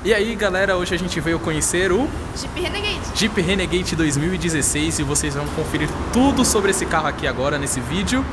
E aí galera, hoje a gente veio conhecer o Jeep Renegade. Jeep Renegade 2016 e vocês vão conferir tudo sobre esse carro aqui agora nesse vídeo.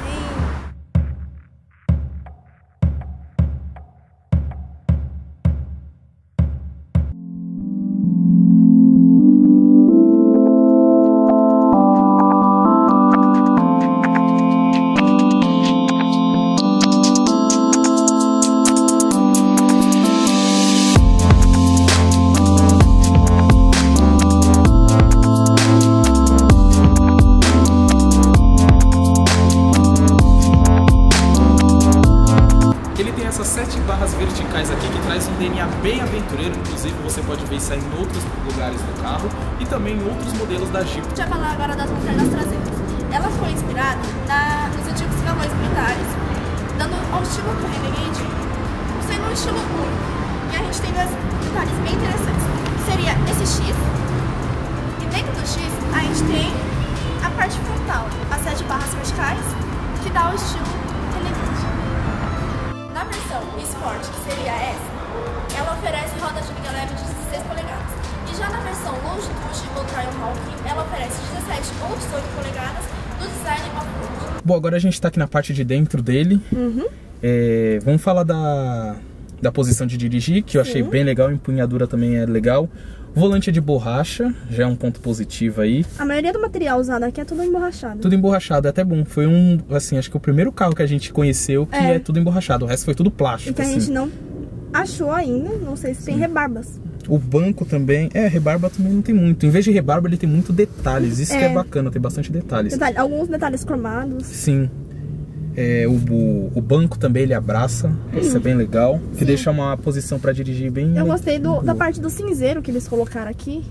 Essas 7 barras verticais aqui que traz um DNA bem aventureiro, inclusive você pode ver isso aí em outros lugares do carro e também em outros modelos da Jeep. A gente vai falar agora das lanternas traseiras. Ela foi inspirada nos antigos galões militares, dando ao estilo do Renegade, sendo um estilo único. E a gente tem dois detalhes bem interessantes. Seria esse X, e dentro do X a gente tem a parte frontal, as 7 barras verticais, que dá o estilo Renegade. Na versão Sport, que seria essa, ela oferece rodas de liga leve de 16 polegadas. E já na versão Longitude ou Trailhawk, ela oferece 17 ou 18 polegadas do design off-road. Bom, agora a gente está aqui na parte de dentro dele. Vamos falar da posição de dirigir, que eu achei bem legal, a empunhadura também é legal. Volante de borracha, já é um ponto positivo aí. A maioria do material usado aqui é tudo emborrachado. Tudo emborrachado, é até bom. Foi acho que o primeiro carro que a gente conheceu que é tudo emborrachado. O resto foi tudo plástico. E que a gente não achou ainda, não sei se tem rebarbas. O banco também, rebarba também não tem muito. Em vez de rebarba, ele tem muito detalhes. Isso que é bacana, tem bastante detalhes. Alguns detalhes cromados. Sim. O banco também ele abraça, isso é bem legal, que deixa uma posição para dirigir bem. Eu gostei da parte do cinzeiro que eles colocaram aqui,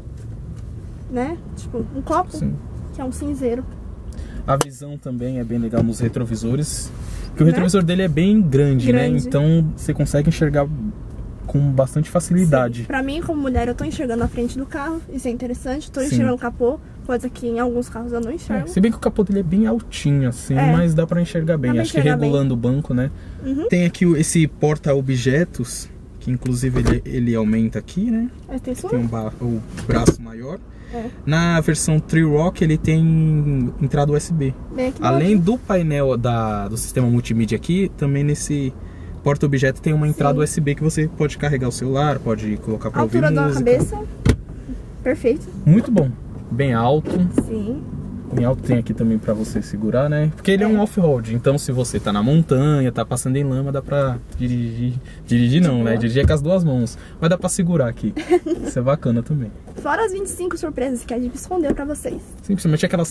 né? Tipo, um copo, que é um cinzeiro. A visão também é bem legal nos retrovisores, que o retrovisor dele é bem grande, né? Então você consegue enxergar com bastante facilidade. Pra mim, como mulher, eu tô enxergando a frente do carro, isso é interessante, tô enxergando o capô, coisa que em alguns carros eu não enxergo. Se bem que o capô dele é bem altinho, assim, mas dá pra enxergar bem. Acho que regulando o banco, né? Tem aqui esse porta-objetos, que inclusive ele aumenta aqui, né? Tem o braço maior. Na versão Trailhawk ele tem entrada USB. Além do painel do sistema multimídia aqui, também nesse porta-objeto tem uma entrada USB que você pode carregar o celular, pode colocar pra ouvir música. A altura da cabeça, perfeito. Muito bom, bem alto. Sim. Bem alto tem aqui também pra você segurar, né? Porque ele é um off-road, então se você tá na montanha, tá passando em lama, dá pra dirigir não, né? Dirigir com as duas mãos, mas dá pra segurar aqui. Isso é bacana também. Fora as 25 surpresas que a Jeep escondeu pra vocês. Simplesmente aquelas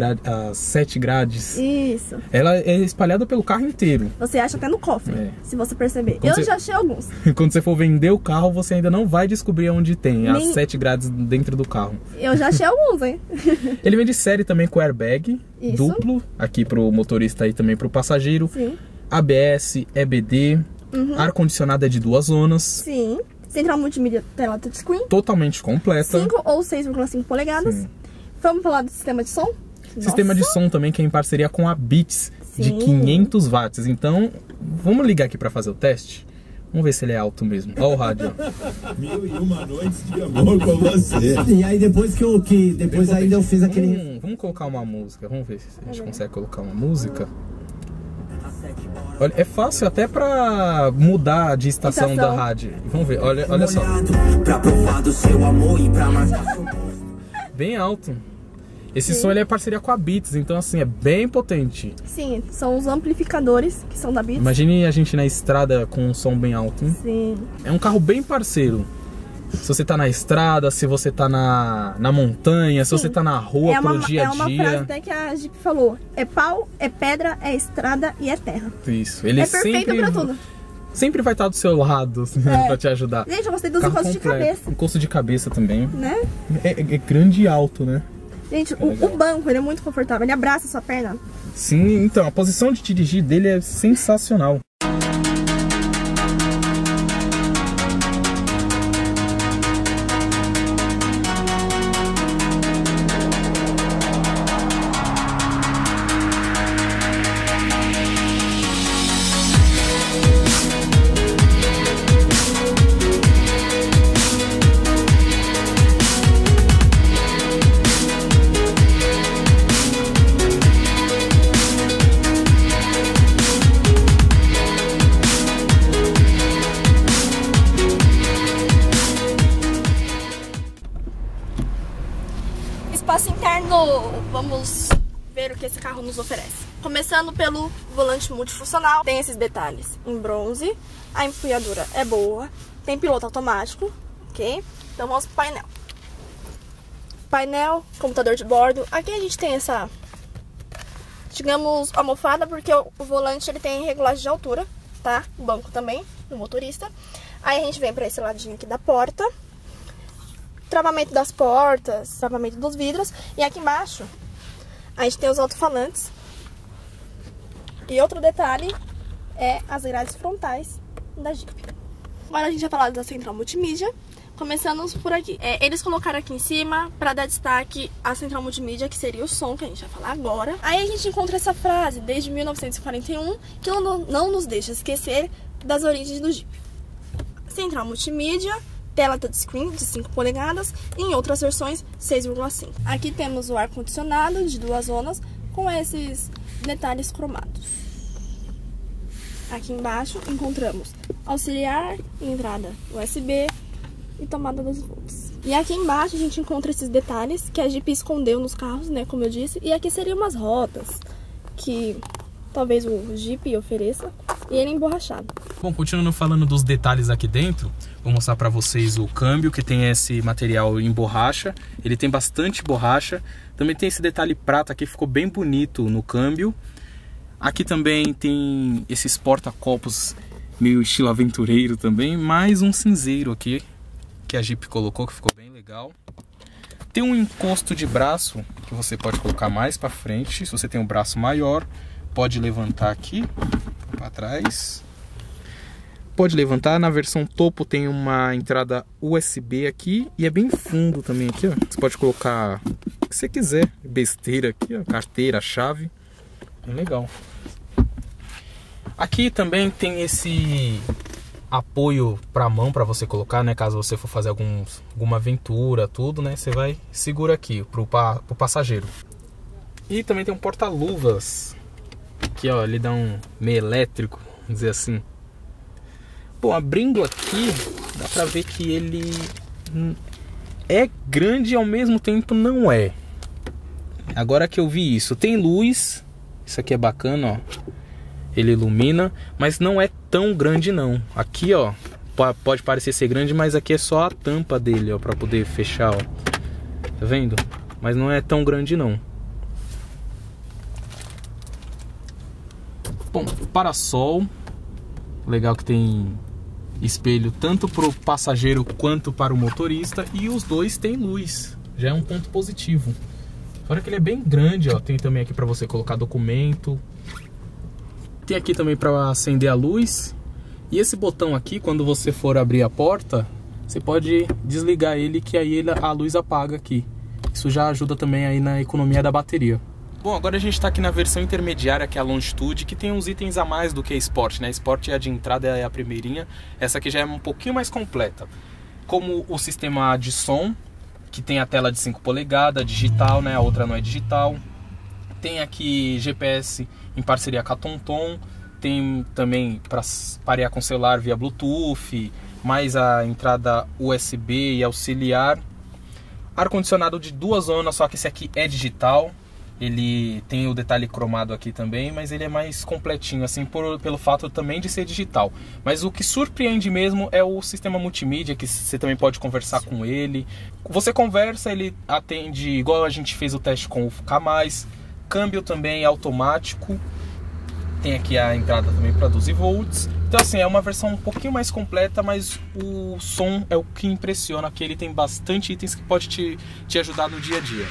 7 grades. Isso. Ela é espalhada pelo carro inteiro. Você acha até no cofre, se você perceber. Já achei alguns. Quando você for vender o carro, você ainda não vai descobrir onde tem as 7 grades dentro do carro. Eu já achei alguns, hein? Ele vem de série também com airbag duplo, aqui pro motorista e também pro passageiro. Sim. ABS, EBD, ar-condicionado é de 2 zonas. Sim. Central multimídia, tela touchscreen. Totalmente completa. 5 ou 6,5 polegadas. Sim. Vamos falar do sistema de som? Sistema de som também que é em parceria com a Beats, de 500 watts. Então, vamos ligar aqui para fazer o teste? Vamos ver se ele é alto mesmo. Olha o rádio. 1001 noites de amor com você. E aí depois ainda eu fiz aquele... Vamos colocar uma música. Vamos ver se a gente consegue colocar uma música. Olha, é fácil até pra mudar de estação da rádio. Vamos ver, olha só. Bem alto. Esse som ele é parceria com a Beats, então assim, é bem potente. Sim, são os amplificadores que são da Beats. Imagine a gente na estrada com um som bem alto, hein? Sim. É um carro bem parceiro. Se você tá na estrada, se você tá na montanha, se você tá na rua pro dia a dia. É uma frase até que a Jeep falou: é pau, é pedra, é estrada e é terra. Isso, ele é perfeito pra tudo. Sempre vai estar do seu lado, pra te ajudar. Gente, eu gostei dos encostos de cabeça. Encosto de cabeça também. Né? É grande e alto, né? Gente, o banco, ele é muito confortável, ele abraça a sua perna. Sim, então, a posição de dirigir dele é sensacional. interno, vamos ver o que esse carro nos oferece. Começando pelo volante multifuncional, tem esses detalhes em bronze, a empunhadura é boa, tem piloto automático, ok? Então vamos pro painel. Painel, computador de bordo, aqui a gente tem essa, digamos, almofada, porque o volante ele tem regulagem de altura, tá? O banco também, do motorista. Aí a gente vem pra esse ladinho aqui da porta, travamento das portas, travamento dos vidros, e aqui embaixo a gente tem os alto-falantes. E outro detalhe é as grades frontais da Jeep. Agora a gente vai falar da central multimídia. Começando por aqui. Eles colocaram aqui em cima para dar destaque a central multimídia, que seria o som, que a gente vai falar agora. Aí a gente encontra essa frase, desde 1941, que não nos deixa esquecer das origens do Jeep. Central multimídia, tela touchscreen de 5 polegadas e em outras versões 6,5. Aqui temos o ar-condicionado de 2 zonas com esses detalhes cromados. Aqui embaixo encontramos auxiliar, entrada USB e tomada das luzes. E aqui embaixo a gente encontra esses detalhes que a Jeep escondeu nos carros, né, como eu disse. E aqui seriam umas rodas que talvez o Jeep ofereça e ele emborrachado. Bom, continuando falando dos detalhes aqui dentro, vou mostrar para vocês o câmbio, que tem esse material em borracha. Ele tem bastante borracha. Também tem esse detalhe prata aqui, ficou bem bonito no câmbio. Aqui também tem esses porta-copos meio estilo aventureiro também. Mais um cinzeiro aqui que a Jeep colocou, que ficou bem legal. Tem um encosto de braço que você pode colocar mais para frente. Se você tem um braço maior, pode levantar aqui para trás. Pode levantar. Na versão topo tem uma entrada USB aqui e é bem fundo também aqui, ó. Você pode colocar o que você quiser, besteira aqui, ó, carteira, chave. Bem legal. Aqui também tem esse apoio para a mão para você colocar, né, caso você for fazer alguma aventura, tudo, né, você vai segura aqui pro passageiro. E também tem um porta-luvas aqui, ó, ele dá um meio elétrico, vamos dizer assim. Bom, abrindo aqui, dá pra ver que ele é grande e ao mesmo tempo não é. Agora que eu vi isso, tem luz, isso aqui é bacana, ó. Ele ilumina, mas não é tão grande não. Aqui, ó, pode parecer ser grande, mas aqui é só a tampa dele, ó, pra poder fechar, ó. Tá vendo? Mas não é tão grande não. Bom, parasol. Legal que tem espelho tanto para o passageiro quanto para o motorista. E os dois têm luz. Já é um ponto positivo. Fora que ele é bem grande, ó. Tem também aqui para você colocar documento. Tem aqui também para acender a luz. E esse botão aqui, quando você for abrir a porta, você pode desligar ele, que aí a luz apaga aqui. Isso já ajuda também aí na economia da bateria. Bom, agora a gente está aqui na versão intermediária, que é a Longitude, que tem uns itens a mais do que a Sport, né? A Sport é a de entrada, é a primeirinha. Essa aqui já é um pouquinho mais completa. Como o sistema de som, que tem a tela de 5 polegadas, digital, né? A outra não é digital. Tem aqui GPS em parceria com a TomTom. Tem também para parear com o celular via Bluetooth, mais a entrada USB e auxiliar. Ar-condicionado de 2 zonas, só que esse aqui é digital. Ele tem o detalhe cromado aqui também, mas ele é mais completinho, assim, pelo fato também de ser digital. Mas o que surpreende mesmo é o sistema multimídia, que você também pode conversar com ele. Você conversa, ele atende igual a gente fez o teste com o K+. Câmbio também automático. Tem aqui a entrada também para 12 volts. Então assim, é uma versão um pouquinho mais completa, mas o som é o que impressiona, que ele tem bastante itens que pode te ajudar no dia a dia.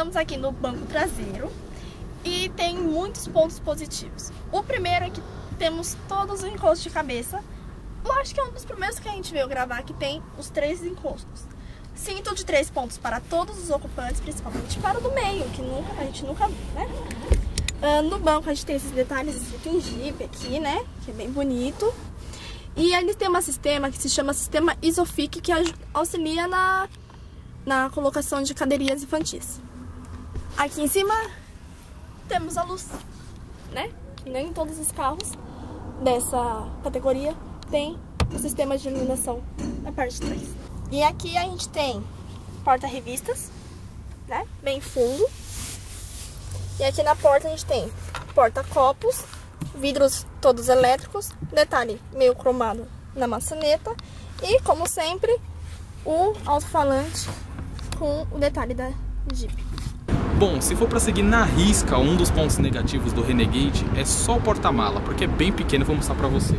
Estamos aqui no banco traseiro e tem muitos pontos positivos. O primeiro é que temos todos os encostos de cabeça. Eu acho que é um dos primeiros que a gente veio gravar que tem os 3 encostos. Cinto de 3 pontos para todos os ocupantes, principalmente para o do meio, que a gente nunca viu, né? No banco a gente tem esses detalhes escrito em Jeep aqui, né? Que é bem bonito. E eles têm um sistema que se chama sistema Isofix, que auxilia na colocação de cadeirinhas infantis. Aqui em cima temos a luz, né? Nem todos os carros dessa categoria tem o sistema de iluminação na parte de trás. E aqui a gente tem porta-revistas, né? Bem fundo. E aqui na porta a gente tem porta-copos, vidros todos elétricos, detalhe meio cromado na maçaneta e, como sempre, o alto-falante com o detalhe da Jeep. Bom, se for para seguir na risca um dos pontos negativos do Renegade, é só o porta-mala, porque é bem pequeno, vou mostrar para vocês.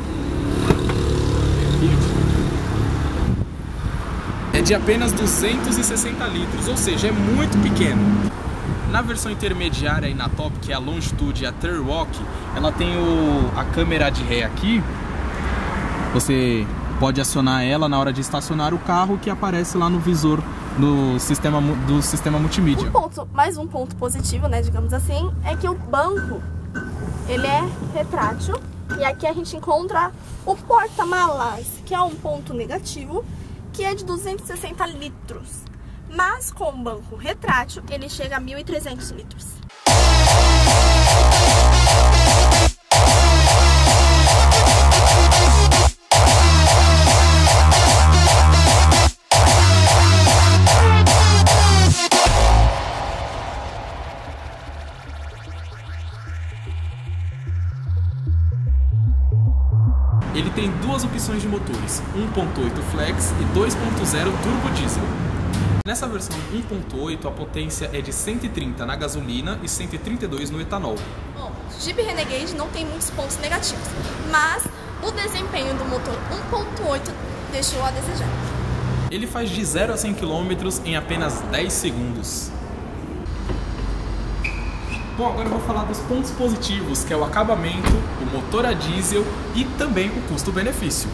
É de apenas 260 litros, ou seja, é muito pequeno. Na versão intermediária e na top, que é a Longitude e a Trailwalk, ela tem a câmera de ré aqui. Você pode acionar ela na hora de estacionar o carro, que aparece lá no visor do sistema multimídia. Mais um ponto positivo, né, digamos assim, é que o banco ele é retrátil. E aqui a gente encontra o porta-malas, que é um ponto negativo, que é de 260 litros. Mas com o banco retrátil, ele chega a 1.300 litros. Ele tem duas opções de motores, 1.8 Flex e 2.0 Turbo Diesel. Nessa versão 1.8 a potência é de 130 na gasolina e 132 no etanol. Bom, Jeep Renegade não tem muitos pontos negativos, mas o desempenho do motor 1.8 deixou a desejar. Ele faz de 0 a 100 km em apenas 10 segundos. Bom, agora eu vou falar dos pontos positivos, que é o acabamento, o motor a diesel e também o custo-benefício.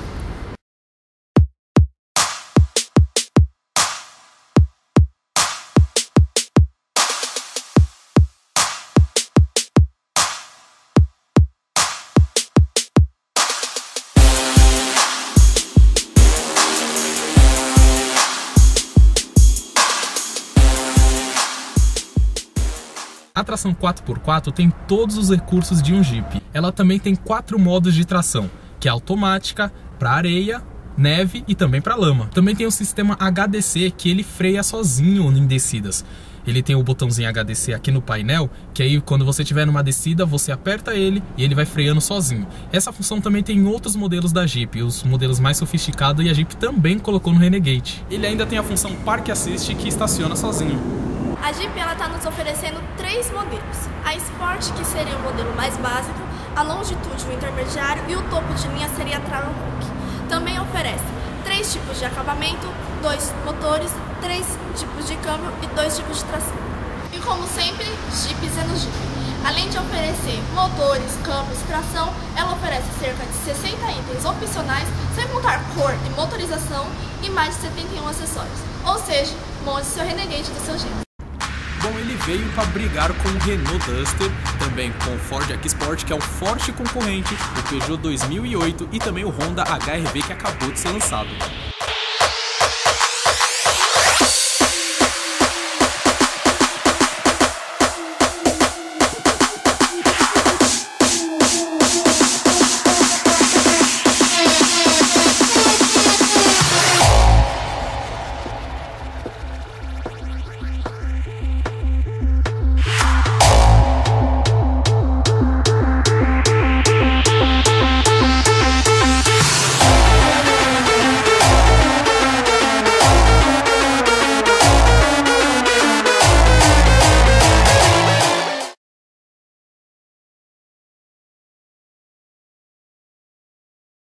A tração 4x4 tem todos os recursos de um Jeep. Ela também tem 4 modos de tração, que é automática, para areia, neve e também para lama. Também tem o sistema HDC, que ele freia sozinho em descidas. Ele tem o botãozinho HDC aqui no painel, que aí quando você estiver numa descida, você aperta ele e ele vai freando sozinho. Essa função também tem em outros modelos da Jeep, os modelos mais sofisticados, e a Jeep também colocou no Renegade. Ele ainda tem a função Park Assist, que estaciona sozinho. A Jeep está nos oferecendo 3 modelos. A Sport, que seria o modelo mais básico, a Longitude, o intermediário, e o topo de linha seria a Trailwalk. Também oferece 3 tipos de acabamento, 2 motores, 3 tipos de câmbio e 2 tipos de tração. E como sempre, Jeep sendo Jeep. Além de oferecer motores, câmbios e tração, ela oferece cerca de 60 itens opcionais, sem contar cor e motorização, e mais de 71 acessórios. Ou seja, monte seu Renegade do seu jeito. Bom, ele veio para brigar com o Renault Duster, também com o Ford EcoSport, que é um forte concorrente, o Peugeot 2008 e também o Honda HR-V, que acabou de ser lançado.